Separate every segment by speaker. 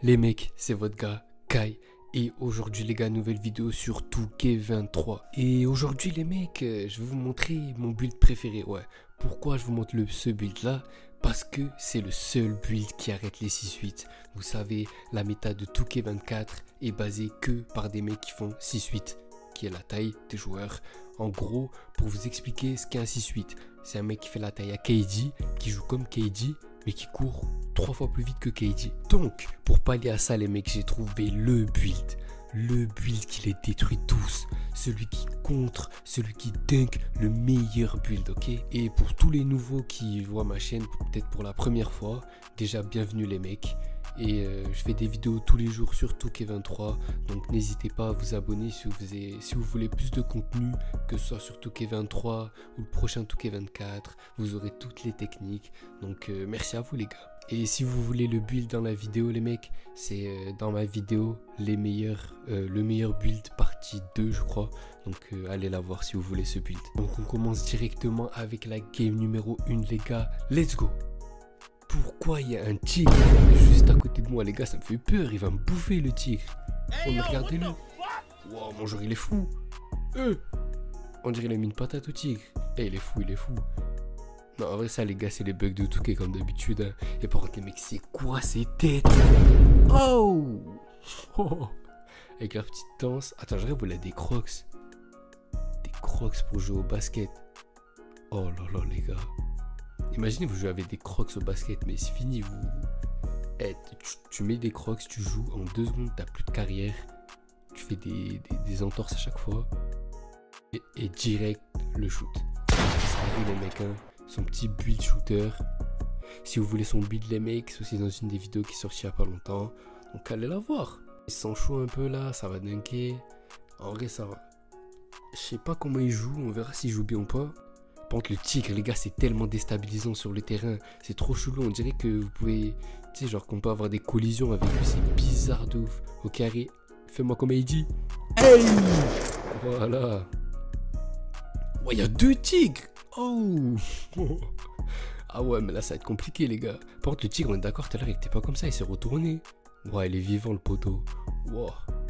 Speaker 1: Les mecs, c'est votre gars Kai. Et aujourd'hui les gars, nouvelle vidéo sur 2K23. Et aujourd'hui les mecs, je vais vous montrer mon build préféré. Ouais, pourquoi je vous montre ce build là? Parce que c'est le seul build qui arrête les 6-8. Vous savez, la méta de 2K24 est basée que par des mecs qui font 6-8, qui est la taille des joueurs. En gros, pour vous expliquer ce qu'est un 6-8, c'est un mec qui fait la taille à KD, qui joue comme KD, mais qui court 3 fois plus vite que KD. Donc, pour pallier à ça les mecs, j'ai trouvé le build qui les détruit tous, celui qui contre, celui qui dunk, le meilleur build, ok? Et pour tous les nouveaux qui voient ma chaîne, peut-être pour la première fois, déjà bienvenue les mecs. Et je fais des vidéos tous les jours sur 2K23, donc n'hésitez pas à vous abonner si vous voulez plus de contenu, que ce soit sur 2K23 ou le prochain 2K24, vous aurez toutes les techniques, donc merci à vous les gars. Et si vous voulez le build dans la vidéo les mecs, c'est dans ma vidéo le meilleur build partie 2 je crois, donc allez la voir si vous voulez ce build. Donc on commence directement avec la game numéro 1 les gars, let's go. Pourquoi il y a un tigre juste à côté de moi les gars, ça me fait peur, il va me bouffer le tigre. Oh mais regardez-le. Wow, mon joueur il est fou. On dirait qu'il a mis une patate au tigre. Il est fou, il est fou. Non en vrai ça les gars c'est les bugs de 2K comme d'habitude hein. Et par contre les mecs c'est quoi ces têtes? Oh, avec leur petite danse. Attends je rêve vous a des crocs. Des crocs pour jouer au basket. Oh là là les gars. Imaginez vous jouez avec des crocs au basket, mais c'est fini vous. Tu mets des crocs, tu joues en 2 secondes, t'as plus de carrière. Tu fais des entorses à chaque fois. Et direct le shoot. Ça arrive les mecs hein. Son petit build shooter. Si vous voulez son build les mecs, c'est aussi dans une des vidéos qui est sortie il n'y a pas longtemps. Donc allez la voir. Il s'en chaud un peu là, ça va dunker. En vrai ça va. Je sais pas comment il joue, on verra s'il joue bien ou pas. Par contre le tigre les gars c'est tellement déstabilisant sur le terrain. C'est trop chelou, on dirait que vous pouvez... Tu sais genre qu'on peut avoir des collisions avec lui, c'est bizarre de ouf. Ok Harry, fais-moi comme il dit. Hey, voilà. Ouais il y a 2 tigres. Oh. Ah ouais mais là ça va être compliqué les gars. Par contre le tigre on est d'accord tout à l'heure il était pas comme ça, il s'est retourné. Ouais il est vivant le poteau. Wow.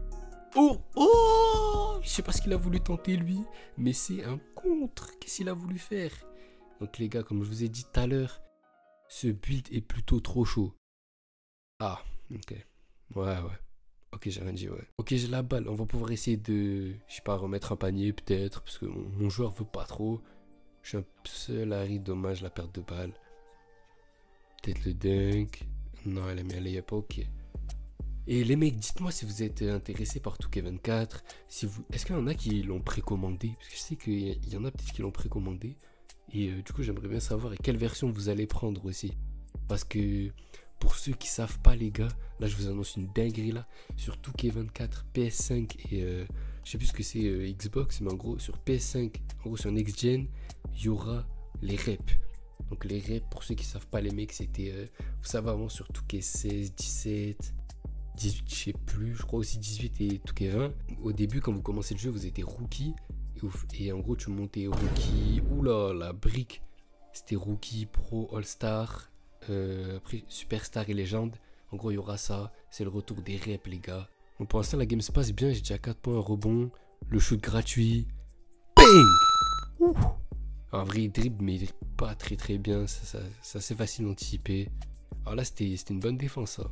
Speaker 1: Oh, je sais pas ce qu'il a voulu tenter lui, mais c'est un contre. Qu'est-ce qu'il a voulu faire? Donc les gars comme je vous ai dit tout à l'heure, ce build est plutôt trop chaud. Ah ok. Ouais. Ok j'ai rien dit ouais. Ok j'ai la balle, on va pouvoir essayer de, je sais pas, remettre un panier peut-être, parce que mon joueur veut pas trop. Je suis un peu seul, Harry, dommage la perte de balle. Peut-être le dunk. Non, elle a mis un layup, ok. Et les mecs, dites-moi si vous êtes intéressés par 2K24. Est-ce qu'il y en a qui l'ont précommandé? Parce que je sais qu'il y en a peut-être qui l'ont précommandé. Et du coup, j'aimerais bien savoir quelle version vous allez prendre aussi. Parce que pour ceux qui savent pas, les gars, là, je vous annonce une dinguerie là. Sur 2K24, PS5 et je sais plus ce que c'est Xbox, mais en gros, sur PS5, en gros, sur Next Gen, il y aura les reps. Donc les reps, pour ceux qui savent pas les mecs, c'était, vous savez avant sur 2K16, 17, 18, je sais plus, je crois aussi 18 et 2K20. Au début quand vous commencez le jeu, vous étiez rookie. Et en gros tu montais rookie, oula la brique. C'était rookie, pro, all-star, après superstar et légende. En gros il y aura ça, c'est le retour des reps les gars. Donc pour l'instant la game se passe bien, j'ai déjà 4 points, un rebond, le shoot gratuit. Bang. Ouh. En vrai il dribble mais il dribble pas très bien, c'est assez facile d'anticiper. Alors là c'était une bonne défense ça.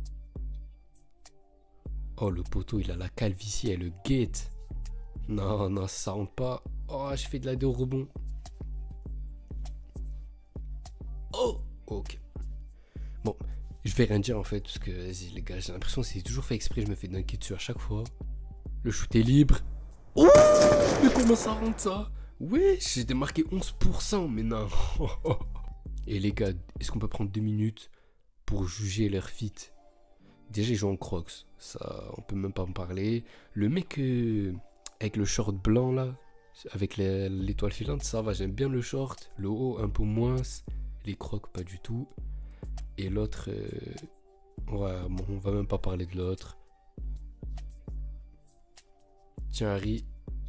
Speaker 1: Oh le poteau il a la calvitie, elle le guette. Non ça rentre pas. Oh je fais de la 2 au rebond. Oh ok. Bon je vais rien dire en fait parce que vas-y les gars j'ai l'impression que c'est toujours fait exprès, je me fais dunker dessus à chaque fois. Le shoot est libre. Oh mais comment ça rentre ça? Ouais j'ai démarqué 11% mais non. Et les gars est-ce qu'on peut prendre 2 minutes pour juger leur fit? Déjà ils jouent en crocs, ça on peut même pas en parler. Le mec avec le short blanc là, avec l'étoile filante, ça va, j'aime bien le short. Le haut un peu moins, les crocs pas du tout. Et l'autre, ouais bon on va même pas parler de l'autre. Tiens Harry.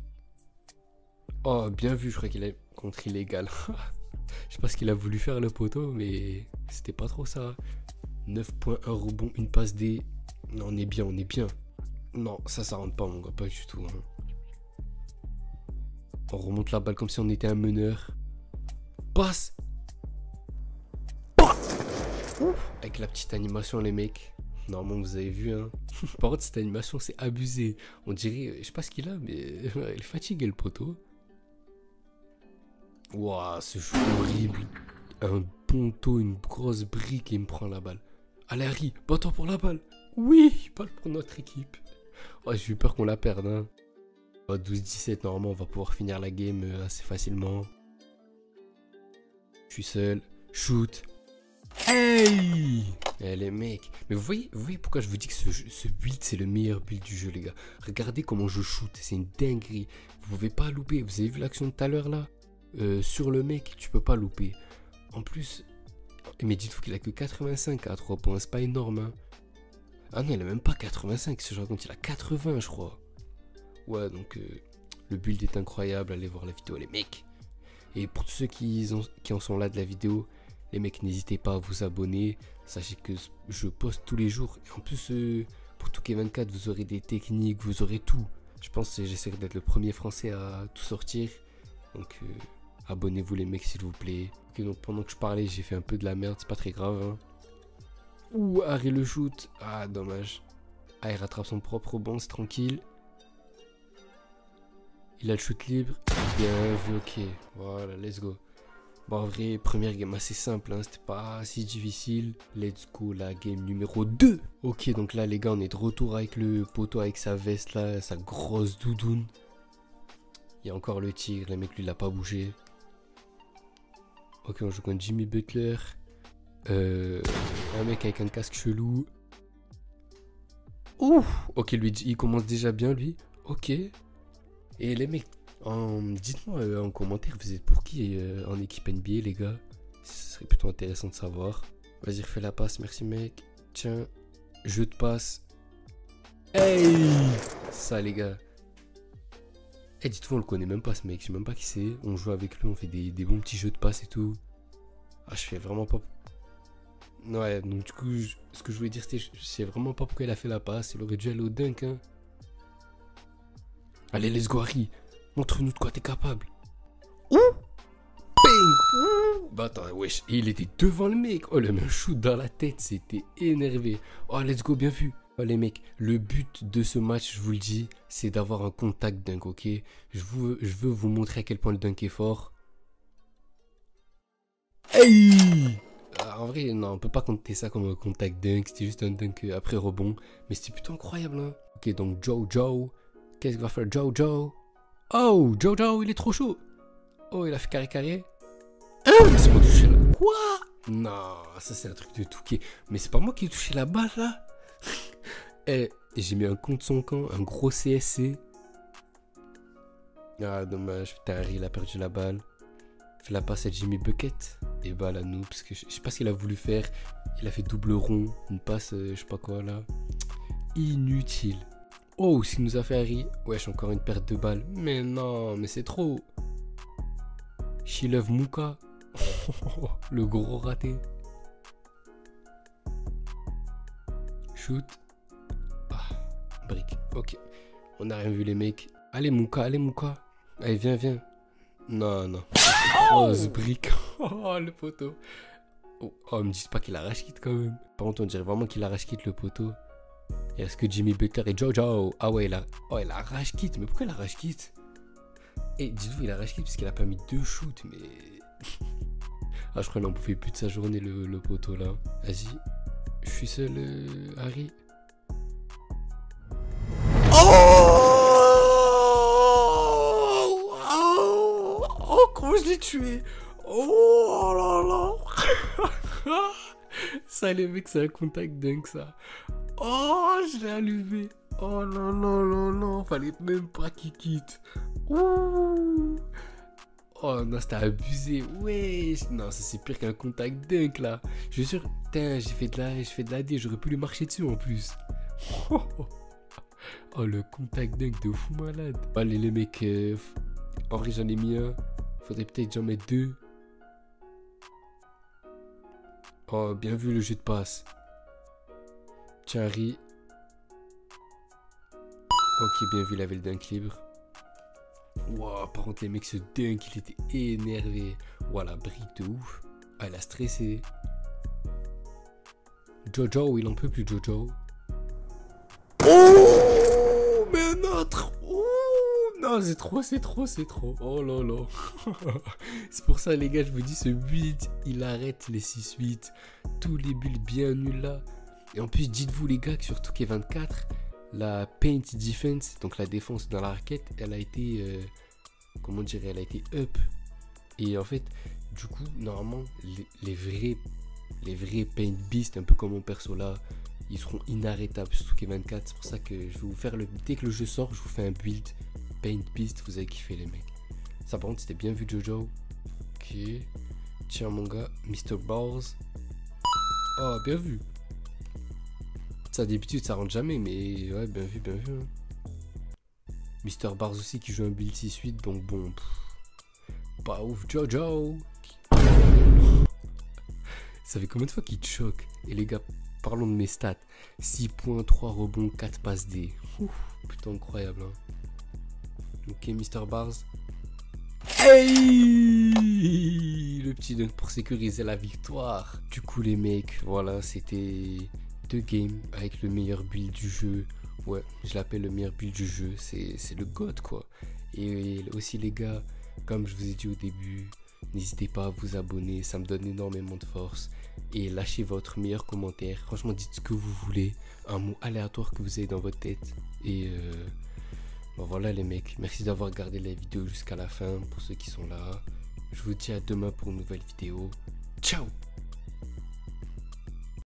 Speaker 1: Oh bien vu, je crois qu'il a contre illégal. Je sais pas ce qu'il a voulu faire le poteau mais c'était pas trop ça. 9 points, 1 rebond, une passe D. Non, on est bien, on est bien. Non, ça rentre pas, mon gars, pas du tout. Hein. On remonte la balle comme si on était un meneur. Passe. Ouf. Avec la petite animation, les mecs. Normalement, vous avez vu, hein. Par contre, cette animation, c'est abusé. On dirait, je sais pas ce qu'il a, mais il est fatigué, le poteau. Waouh, ce shoot horrible. Un ponto, une grosse brique et il me prend la balle. Allez, Harry, bats-toi pour la balle. Oui, balle pour notre équipe. Oh, j'ai eu peur qu'on la perde, hein. Oh, 12-17, normalement, on va pouvoir finir la game assez facilement. Je suis seul. Shoot. Hey! Eh, les mecs. Mais vous voyez pourquoi je vous dis que ce build, c'est le meilleur build du jeu, les gars. Regardez comment je shoot. C'est une dinguerie. Vous pouvez pas louper. Vous avez vu l'action de tout à l'heure, là? Sur le mec, tu peux pas louper. En plus... Mais dites-vous qu'il a que 85 à 3 points. C'est pas énorme, hein. Ah non, il a même pas 85. Ce genre compte, il a 80, je crois. Ouais, donc... le build est incroyable. Allez voir la vidéo, les mecs. Et pour tous ceux qui en sont là de la vidéo... Les mecs, n'hésitez pas à vous abonner. Sachez que je poste tous les jours. Et en plus, pour Touquet24, vous aurez des techniques, vous aurez tout. Je pense que j'essaierai d'être le premier français à tout sortir. Donc, abonnez-vous les mecs, s'il vous plaît. Ok, donc pendant que je parlais, j'ai fait un peu de la merde. C'est pas très grave. Hein. Ouh, Harry le shoot. Ah, dommage. Ah, il rattrape son propre rebond, c'est tranquille. Il a le shoot libre. Bien vu, ok. Voilà, let's go. Bon, en vrai, première game assez simple, hein, c'était pas si difficile. Let's go, la game numéro 2. Ok, donc là, les gars, on est de retour avec le poteau, avec sa veste, là, sa grosse doudoune. Il y a encore le tigre, le mec, lui, il a pas bougé. Ok, on joue contre Jimmy Butler. Un mec avec un casque chelou. Ouh. Ok, lui, il commence déjà bien, lui. Ok. Et les mecs... dites-moi en commentaire, vous êtes pour qui en équipe NBA, les gars? Ce serait plutôt intéressant de savoir. Vas-y, refais la passe, merci mec. Tiens, jeu de passe. Hey! Ça, les gars. Eh, dites-vous, on le connaît même pas, ce mec. Je sais même pas qui c'est. On joue avec lui, on fait des bons petits jeux de passe et tout. Ah, je fais vraiment pas... Ouais, donc du coup, ce que je voulais dire, c'était... Je sais vraiment pas pourquoi il a fait la passe. Il aurait dû aller au dunk, hein. Allez, let's go, Harry. Montre-nous de quoi t'es capable. Ouh! Bang! Bah attends, wesh, il était devant le mec. Oh, il a mis un shoot dans la tête, c'était énervé. Oh, let's go, bien vu. Oh, les mecs, le but de ce match, je vous le dis, c'est d'avoir un contact dunk, ok? Je veux vous montrer à quel point le dunk est fort. Hey! En vrai, non, on peut pas compter ça comme un contact dunk. C'était juste un dunk après rebond. Mais c'était plutôt incroyable, hein? Ok, donc Joe. Qu'est-ce qu'il va faire Joe? Oh, Jojo, il est trop chaud. Oh, il a fait carré. Ah, mais c'est moi qui ai touché là. Quoi? Non, ça c'est un truc de Touquet. Mais c'est pas moi qui ai touché la balle là. Eh, j'ai mis un contre son camp, un gros CSC. Ah, dommage. Putain, Harry, il a perdu la balle. Fait la passe à Jimmy Bucket. Et balle à nous, parce que je sais pas ce qu'il a voulu faire. Il a fait double rond. Une passe, je sais pas quoi là. Inutile. Oh, ce qu'il nous a fait Harry. Wesh, encore une perte de balles. Mais non, mais c'est trop. She love Mouka. Le gros raté. Shoot. Ah, brique. Ok. On a rien vu les mecs. Allez Mouka. Allez, viens. Non. Grosse brique. Oh, le poteau. Oh, me dites pas qu'il a rage quitte quand même. Par contre, on dirait vraiment qu'il a rage quitte le poteau. Et est-ce que Jimmy Butler et Jojo? Ah ouais, il a rage quitte. Mais pourquoi il a rage quitte? Et dites-vous, il a rage quitte parce qu'il a pas mis 2 shoots, mais... Ah, je crois qu'il en pouvait plus de sa journée, le poteau, là. Vas-y. Je suis seul, Harry. Oh, comment je l'ai tué. Oh là là. Ça, les mecs, c'est un contact dunk, ça. Oh, je l'ai allumé. Oh non, fallait même pas qu'il quitte. Ouh. Oh non, c'était abusé. Ouais, non, ça c'est pire qu'un contact dunk là. Je suis sûr, putain, j'ai fait de la D, j'aurais pu lui marcher dessus en plus. Oh, le contact dunk de fou malade. Allez les mecs, en vrai j'en ai mis un. Faudrait peut-être que j'en mette 2. Oh, bien vu le jeu de passe. Tiens, Harry. Ok, bien vu, il avait le dunk libre. Wow, par contre, les mecs se dunk, il était énervé. Voilà, brique de ouf. Ah, il a stressé. Jojo, il en peut plus, Jojo. Oh, mais un autre. Oh, non, c'est trop, c'est trop, c'est trop. Oh là là. C'est pour ça, les gars, je vous dis, ce build, il arrête les 6-8. Tous les builds bien nuls là. Et en plus, dites-vous, les gars, que sur 2K24, la paint defense, donc la défense dans la raquette, elle a été, comment dire, elle a été up. Et en fait, du coup, normalement, les vrais paint beasts, un peu comme mon perso là, ils seront inarrêtables sur 2K24. C'est pour ça que je vais vous faire dès que le jeu sort, je vous fais un build paint beast, vous allez kiffer les mecs. Ça par contre, c'était bien vu, Jojo. Ok. Tiens mon gars, Mr. Balls. Oh, bien vu. Ça d'habitude ça rentre jamais, mais ouais, bien vu, bien vu. Hein. Mr. Bars aussi qui joue un build 6-8, donc bon. Pas ouf, Jojo. Ça fait combien de fois qu'il te choque? Et les gars, parlons de mes stats. 6 points, 3 rebonds, 4 passes D. Ouf, putain, incroyable. Hein. Ok, Mr. Bars. Hey, le petit dunk pour sécuriser la victoire. Du coup, les mecs, voilà, c'était 2 games avec le meilleur build du jeu. Ouais, je l'appelle le meilleur build du jeu. C'est le GOAT, quoi. Et aussi, les gars, comme je vous ai dit au début, n'hésitez pas à vous abonner, ça me donne énormément de force. Et lâchez votre meilleur commentaire. Franchement, dites ce que vous voulez. Un mot aléatoire que vous avez dans votre tête. Et bon, voilà les mecs. Merci d'avoir regardé la vidéo jusqu'à la fin. Pour ceux qui sont là. Je vous dis à demain pour une nouvelle vidéo. Ciao!